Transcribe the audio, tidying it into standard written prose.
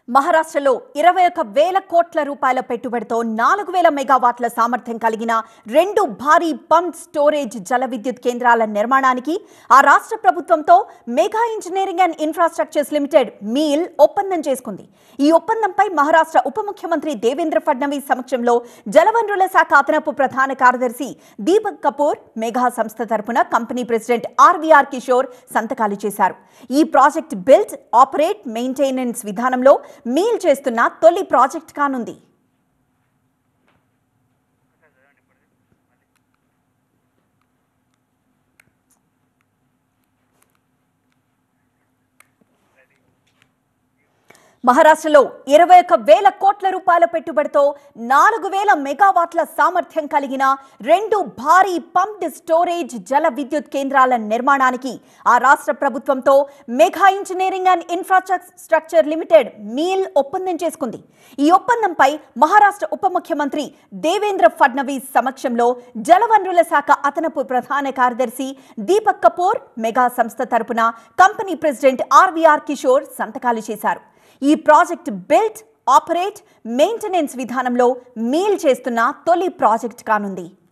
మహారాష్ట్రలో 21,000 కోట్ల రూపాయల పెట్టుబడితో 4,000 మెగావాట్ల సామర్థ్యం కలిగిన 2 భారీ పంప్ స్టోరేజ్ జల విద్యుత్ కేంద్రాల నిర్మాణానికి ఆ రాష్ట్ర ప్రభుత్వంతో mega engineering and infrastructures limited MEIL ఒప్పందం చేసుకుంది. ఈ ఒప్పందంపై మహారాష్ట్ర ఉప ముఖ్యమంత్రి దేవేంద్ర ఫడ్నవీస్ సమక్షంలో జలవనరుల శాఖ అదనపు ప్రధాన కార్యదర్శి దీపక్ కపూర్ మెగా సంస్థ తరపున కంపెనీ ప్రెసిడెంట్ ఆర్వీఆర్ కిషోర్ సంతకాలు చేశారు. ఈ ప్రాజెక్ట్ బిల్డ్, ఆపరేట్, మెయింటెనెన్స్ విధానంలో మీల్ చేస్తున్న తొలి ప్రాజెక్ట్ కానుంది. మహారాష్ట్రలో 21,000 కోట్ల రూపాయల పెట్టుబడితో 4,000 మెగావాట్ల సామర్థ్యం కలిగిన 2 భారీ పంప్డ్ స్టోరేజ్ జల విద్యుత్ కేంద్రాల నిర్మాణానికి ఆ రాష్ట్ర ప్రభుత్వంతో mega engineering and infrastructure limited MEIL ఒప్పందం చేసుకుంది. ఈ ఒప్పందంపై మహారాష్ట్ర ఉప ముఖ్యమంత్రి దేవేంద్ర ఫడ్నవీస్ సమక్షంలో జలవనరుల శాఖ అదనపు ప్రధాన కార్యదర్శి దీపక్ కపూర్ మెగా సంస్థ తరపున కంపెనీ ప్రెసిడెంట్ ఆర్వీఆర్ కిషోర్ సంతకాలు చేశారు. ఈ ప్రాజెక్ట్ బిల్డ్, ఆపరేట్, మెయింటెనెన్స్ విధానంలో మీల్ చేస్తున్న తొలి ప్రాజెక్ట్ కానుంది.